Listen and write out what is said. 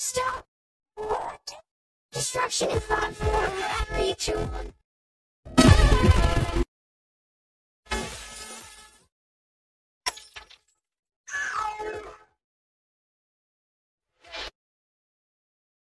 Stop. What? Destruction in 5, 4, 3, 2, 1.